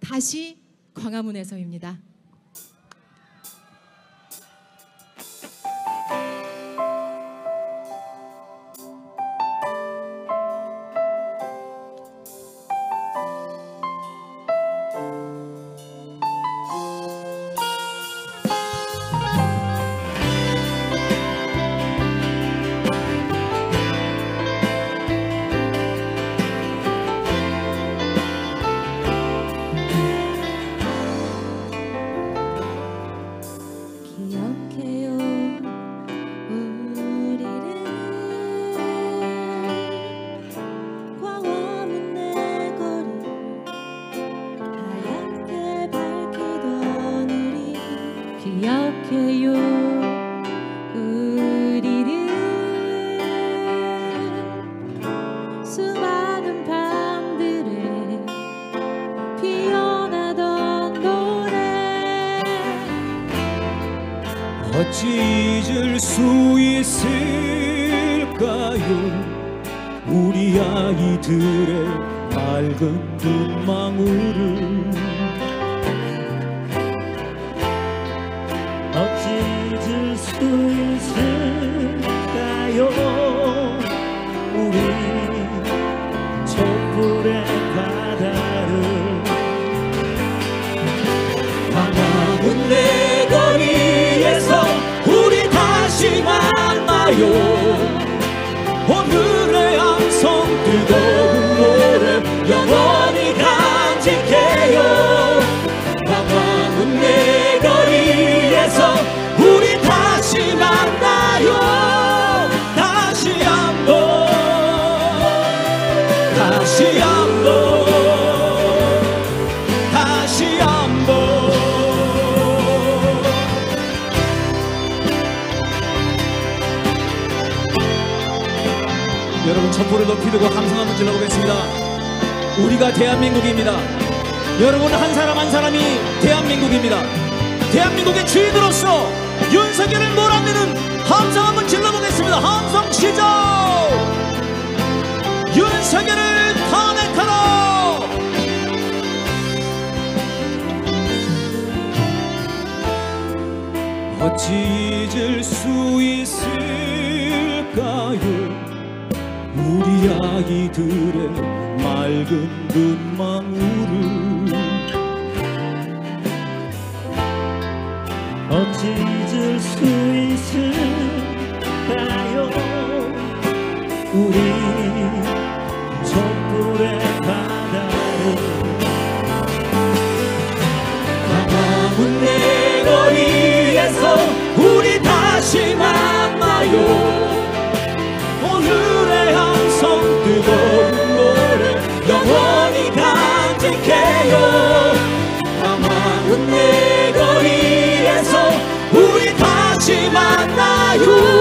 다시 광화문에서입니다. 기억해요 우리를 수많은 밤들에 피어나던 노래 어찌 잊을 수 있을까요 우리 아이들의 맑은 눈망울을 어찌 잊을 수 있을까요 우리 촛불의 바다를 광화문 내거리에서 우리 다시 만나요 오늘의 함성 뜨거운 노래 영원히 간직해요 광화문 내거리에서 우리 다시 만나요 다시 한번 다시 한번 다시 한번 여러분 촛불을 높이 들고 함성 한번 질러보겠습니다. 우리가 대한민국입니다. 여러분 한 사람 한 사람이 대한민국입니다. 대한민국의 주인으로서 윤석열을 몰아내는 함성 한번 질러보겠습니다. 함성 시작! 윤석열을 탄핵하라! 어찌 잊을 수 있을까요 우리 아이들의 맑은 눈망울을 어찌 잊을 수 있을까요 우리 촛불의 바다를 광화문 내거리에서 우리 다시 만나요 오늘의 함성 뜨거운 노래 영원히 간직해요 광화문 내거리에서 우리 다시 만나요